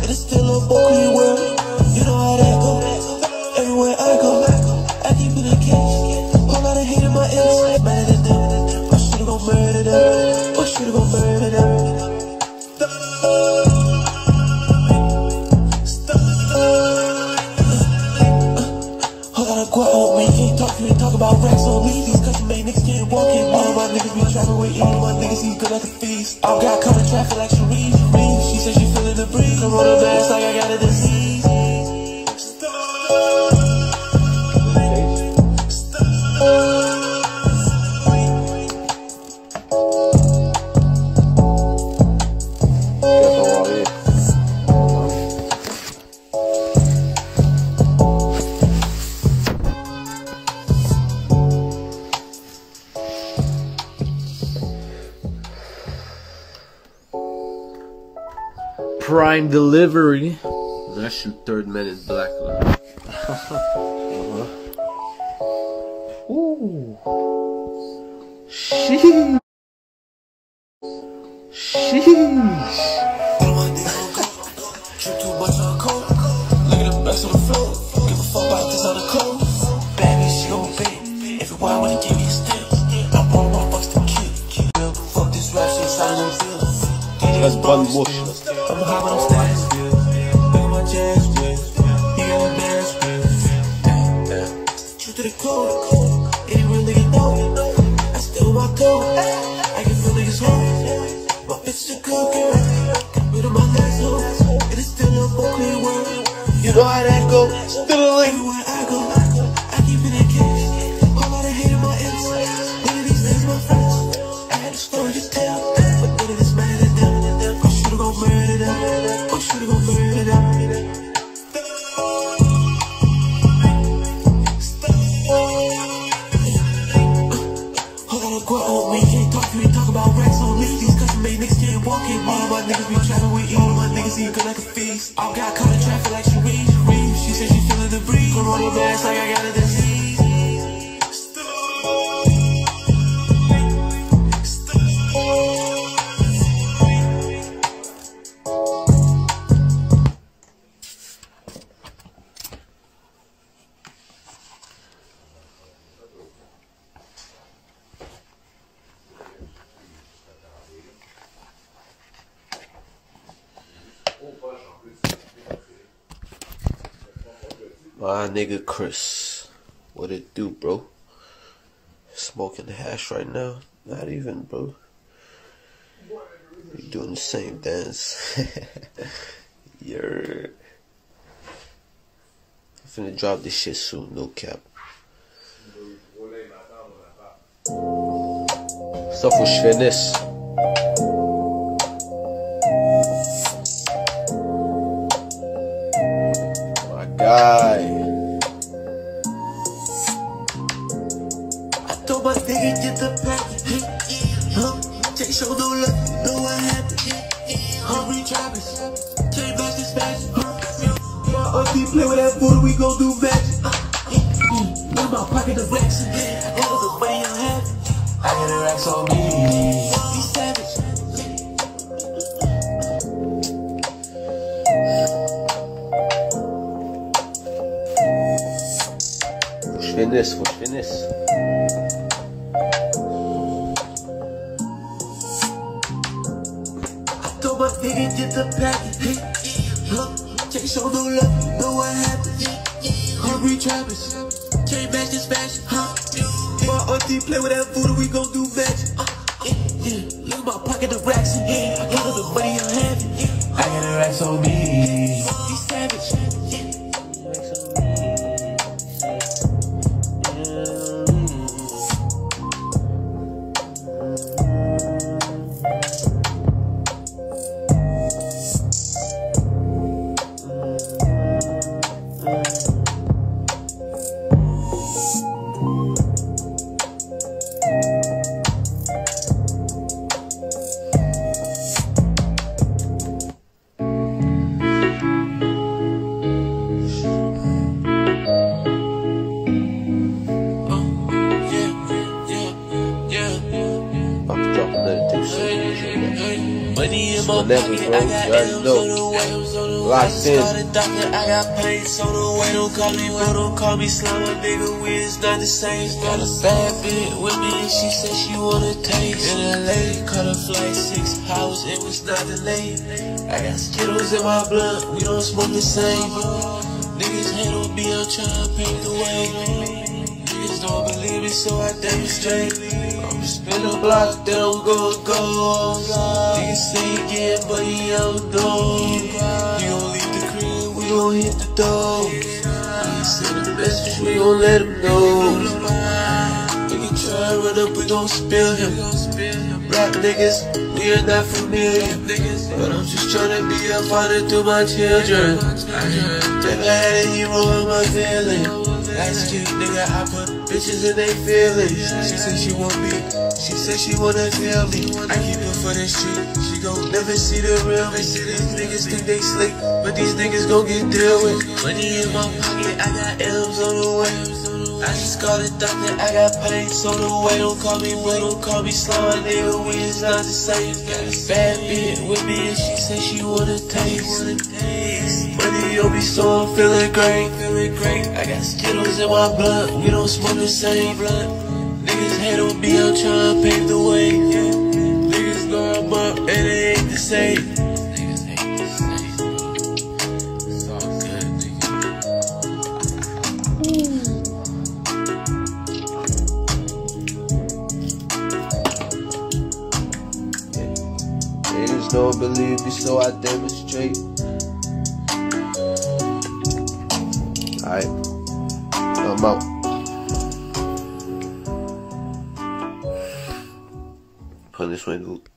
it's still a broken world. You know how that go. Everywhere I go, I keep in a cage. Whole lot of hate in my ears. Mad at them. I should've gon' murder them. I should've gon' murder them. You ain't talk about racks on me. These custom made niggas can't walk in. All of my niggas be trapping with eating. My niggas eat good at the feast. I got coming traffic like Sharif. She said she feeling the breeze. I'm on her back like I got a disease. Prime delivery. Russian third man in black. Ooh. Sheesh. Sheesh. Too much on coke. Look at the best on the floor. Give a fuck about this on the clothes. Bad bitch, she gon' pay. Everyone wanna give me a stamp. I want my fucks to kill. Fuck this rap shit, silent bill. That's one bush. I'm hopping on stairs. Look at my jazz wrist. You got a bad script. True to the code. Any real nigga know. I still my code. I can feel niggas home. My bitch is a good girl. Got rid of my last home. It is still a broken world. You know how that go. Still a lane where I go. I keep in that cage. Whole lot of hate in my ears. None of these niggas my friends. I had a story to tell, but none of this matter to them. I should've gon' murder them. I should've gon' murder them. Hold on, go on me. You ain't talk about racks on me. These custom made niggas can't walk in. All of my niggas be trapping with eating. My niggas eat good like a feast. I got caught in traffic like Sharif. She said she feeling the breeze. I'm on her back like I got a disease. My nigga Chris, what it do, bro? Smoking hash right now? Not even, bro. You doing the same dance? You're finna drop this shit soon, no cap. Stuff with Schwenis. My guy. I told my nigga get the pack. Take show no love, know what happened. Hungry Travis, can't match this match. My auntie play with that food, we gon' do magic. In my pocket the racks again. I got the money I have. I got the racks on me. Be savage. Schwenis. I told my nigga get the package. Take show no love, know what happened. Hungry Travis, can't match this fashion. My auntie play with that food, we gon' do magic. Look at my pocket, the racks again. I got the money I have. I got the racks on me. Be savage. never, bro. You already know. Locked in. I got pain, so the way don't call me, bro, don't call me slime, a nigga, we is not the same. Got a bad bitch with me, and she said she wanna taste. In LA, caught a flight 6 hours, it was not delayed. I got Skittles in my blood, we don't smoke the same. Niggas hate on me, I'm tryna pave the way. Niggas don't believe me, so I demonstrate. I'ma spin the block, then I'm gonna go. Niggas say again, but he don't know. You gon' leave the crib, we gon' hit the door. Niggas send a message, we gon' let him know. Nigga try to run up, we gon' spill him. Rap niggas, we are not familiar. But I'm just tryna be a father to my children. Never had a hero in my feelings. Last year, nigga, I put bitches in they feelings. She said she want me, she said she wanna tell me. I keep her for the street, she gon' never see the real me. These niggas think they slick, but these niggas gon' get dealt with. Money in my pocket, I got M's on the way. I just called the doctor, I got pain, so the way don't call me, boy, don't call me slow, nigga, we is not the same. Got a bad bitch with me, and she said she wanna taste. Money on me, so I'm feeling great. I got Skittles in my blood, we don't smoke the same blood. Niggas hate on me, I'm tryna pave the way. Niggas know I'm up, and they ain't the same. It's all good, Niggas don't believe me, so I demonstrate. Alright, I'm out. Punish my loop.